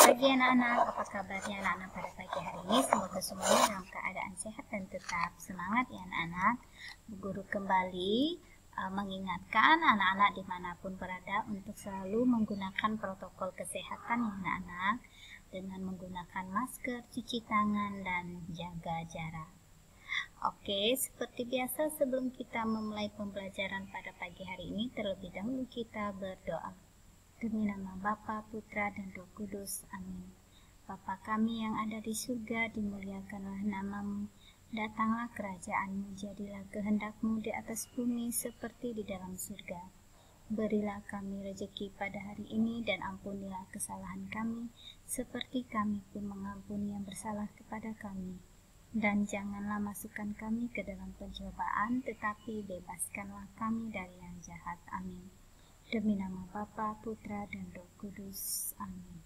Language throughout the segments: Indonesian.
pagi anak-anak, apa kabarnya anak-anak pada pagi hari ini? Semoga semuanya dalam keadaan sehat dan tetap semangat ya anak-anak. Bu Guru kembali mengingatkan anak-anak dimanapun berada untuk selalu menggunakan protokol kesehatan ya anak-anak, dengan menggunakan masker, cuci tangan, dan jaga jarak. Oke, seperti biasa sebelum kita memulai pembelajaran pada pagi hari ini, terlebih dahulu kita berdoa. Demi nama Bapa, Putra, dan Roh Kudus. Amin. Bapa kami yang ada di surga, dimuliakanlah namamu. Datanglah kerajaanmu, jadilah kehendakmu di atas bumi seperti di dalam surga. Berilah kami rezeki pada hari ini dan ampunilah kesalahan kami, seperti kami pun mengampuni yang bersalah kepada kami. Dan janganlah masukkan kami ke dalam pencobaan, tetapi bebaskanlah kami dari yang jahat. Amin. Demi nama Bapa, Putra, dan Roh Kudus. Amin.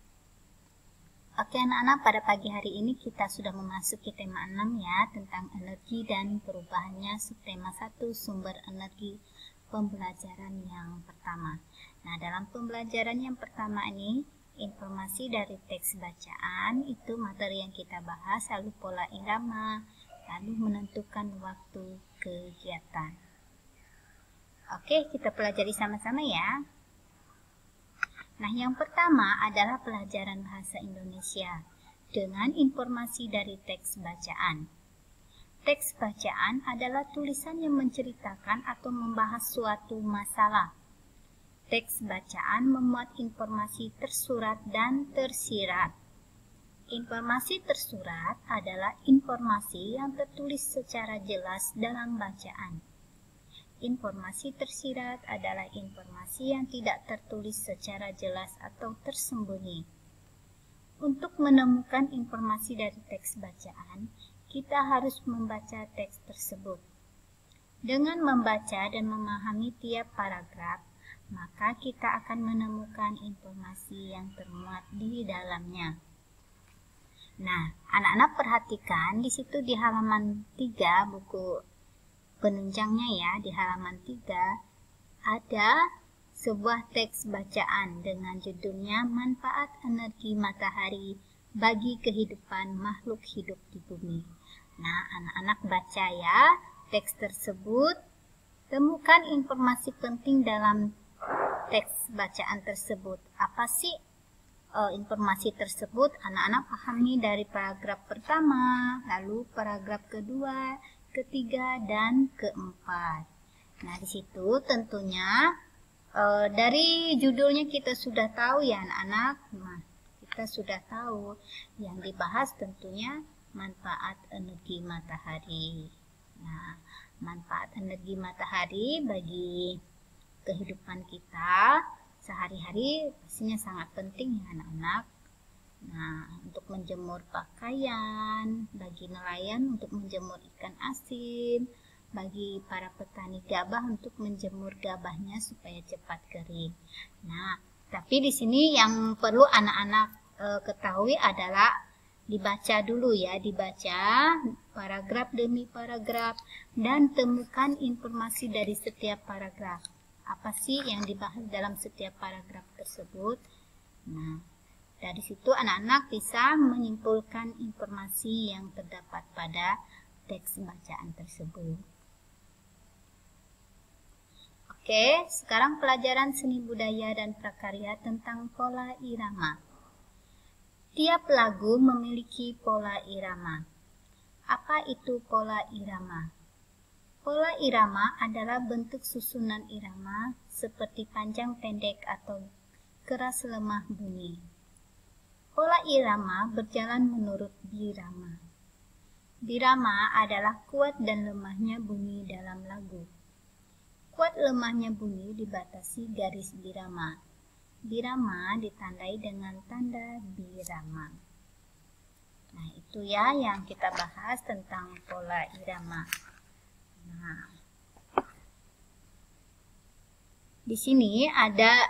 Oke anak-anak, pada pagi hari ini kita sudah memasuki tema 6 ya, tentang energi dan perubahannya, subtema 1, sumber energi, pembelajaran yang pertama. Nah, dalam pembelajaran yang pertama ini, informasi dari teks bacaan, itu materi yang kita bahas, lalu pola irama, lalu menentukan waktu kegiatan. Oke, kita pelajari sama-sama ya. Nah, yang pertama adalah pelajaran bahasa Indonesia dengan informasi dari teks bacaan. Teks bacaan adalah tulisan yang menceritakan atau membahas suatu masalah. Teks bacaan memuat informasi tersurat dan tersirat. Informasi tersurat adalah informasi yang tertulis secara jelas dalam bacaan. Informasi tersirat adalah informasi yang tidak tertulis secara jelas atau tersembunyi. Untuk menemukan informasi dari teks bacaan, kita harus membaca teks tersebut. Dengan membaca dan memahami tiap paragraf, maka kita akan menemukan informasi yang termuat di dalamnya. Nah, anak-anak perhatikan di situ di halaman 3 buku penunjangnya ya, di halaman 3 ada sebuah teks bacaan dengan judulnya Manfaat Energi Matahari bagi Kehidupan Makhluk Hidup di Bumi. Nah, anak-anak baca ya teks tersebut, temukan informasi penting dalam teks bacaan tersebut. Apa sih informasi tersebut? Anak-anak pahami dari paragraf pertama, lalu paragraf kedua, ketiga, dan keempat. Nah, di situ tentunya dari judulnya kita sudah tahu ya anak-anak. Nah, kita sudah tahu yang dibahas tentunya manfaat energi matahari. Nah, manfaat energi matahari bagi kehidupan kita sehari-hari pastinya sangat penting ya anak-anak. Nah, untuk menjemur pakaian, bagi nelayan untuk menjemur ikan asin, bagi para petani gabah untuk menjemur gabahnya supaya cepat kering. Nah, tapi di sini yang perlu anak-anak ketahui adalah dibaca dulu ya, dibaca paragraf demi paragraf dan temukan informasi dari setiap paragraf. Apa sih yang dibahas dalam setiap paragraf tersebut? Nah, dari situ anak-anak bisa menyimpulkan informasi yang terdapat pada teks bacaan tersebut. Oke, sekarang pelajaran seni budaya dan prakarya tentang pola irama. Tiap lagu memiliki pola irama. Apa itu pola irama? Pola irama adalah bentuk susunan irama seperti panjang pendek atau keras lemah bunyi. Pola irama berjalan menurut birama. Birama adalah kuat dan lemahnya bunyi dalam lagu. Kuat lemahnya bunyi dibatasi garis birama. Birama ditandai dengan tanda birama. Nah, itu ya yang kita bahas tentang pola irama. Nah, di sini ada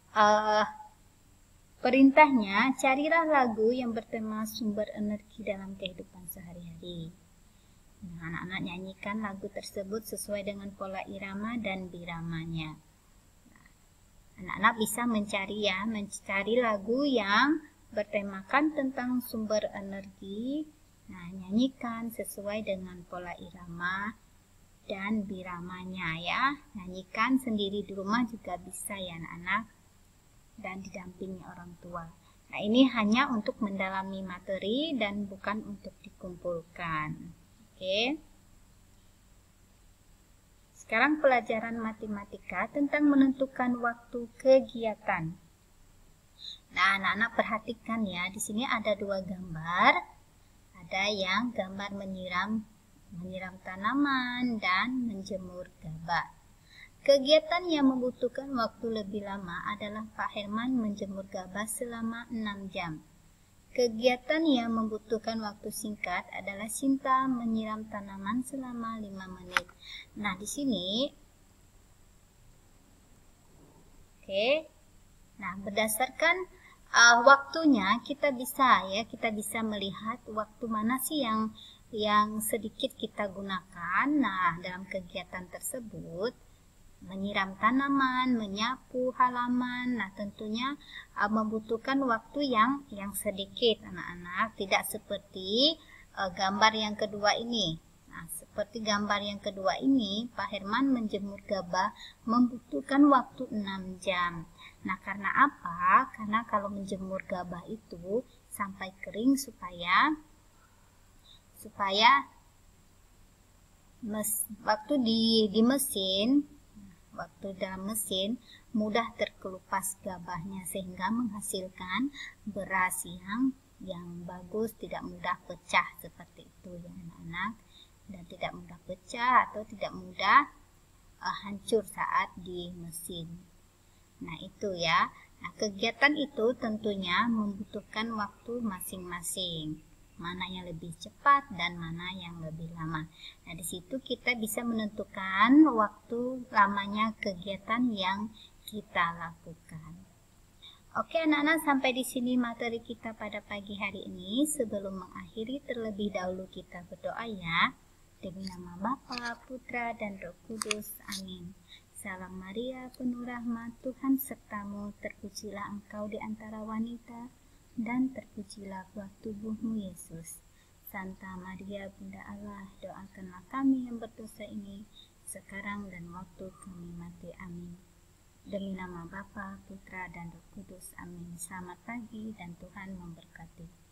perintahnya, carilah lagu yang bertema sumber energi dalam kehidupan sehari-hari. Nah, anak-anak nyanyikan lagu tersebut sesuai dengan pola irama dan biramanya. Anak-anak bisa mencari lagu yang bertemakan tentang sumber energi. Nah, nyanyikan sesuai dengan pola irama dan biramanya ya. Nyanyikan sendiri di rumah juga bisa ya anak-anak, dan didampingi orang tua. Nah, ini hanya untuk mendalami materi dan bukan untuk dikumpulkan. Oke. Sekarang pelajaran matematika tentang menentukan waktu kegiatan. Nah, anak-anak perhatikan ya, di sini ada dua gambar. Ada yang gambar menyiram tanaman dan menjemur gabah. Kegiatan yang membutuhkan waktu lebih lama adalah Pak Herman menjemur gabah selama 6 jam. Kegiatan yang membutuhkan waktu singkat adalah Sinta menyiram tanaman selama 5 menit. Nah, di sini Nah, berdasarkan waktunya kita bisa melihat waktu mana sih yang sedikit kita gunakan. Nah, dalam kegiatan tersebut menyiram tanaman, menyapu halaman. Nah, tentunya membutuhkan waktu yang sedikit anak-anak, tidak seperti gambar yang kedua ini. Nah, seperti gambar yang kedua ini, Pak Herman menjemur gabah membutuhkan waktu 6 jam. Nah, karena apa? Karena kalau menjemur gabah itu sampai kering supaya waktu di mesin, waktu dalam mesin mudah terkelupas gabahnya sehingga menghasilkan beras yang bagus, tidak mudah pecah seperti itu ya anak-anak, dan tidak mudah pecah atau tidak mudah hancur saat di mesin. Nah, itu ya. Nah, kegiatan itu tentunya membutuhkan waktu masing-masing. Mana yang lebih cepat dan mana yang lebih lama. Nah, di situ kita bisa menentukan waktu lamanya kegiatan yang kita lakukan. Oke anak-anak, sampai di sini materi kita pada pagi hari ini. Sebelum mengakhiri, terlebih dahulu kita berdoa ya. Demi nama Bapa, Putra, dan Roh Kudus. Amin. Salam Maria, penuh rahmat, Tuhan sertamu, terpujilah engkau di antara wanita, dan terpujilah buah tubuhmu Yesus. Santa Maria Bunda Allah, doakanlah kami yang berdosa ini, sekarang dan waktu kami mati. Amin. Demi nama Bapa, Putra, dan Roh Kudus. Amin. Selamat pagi dan Tuhan memberkati.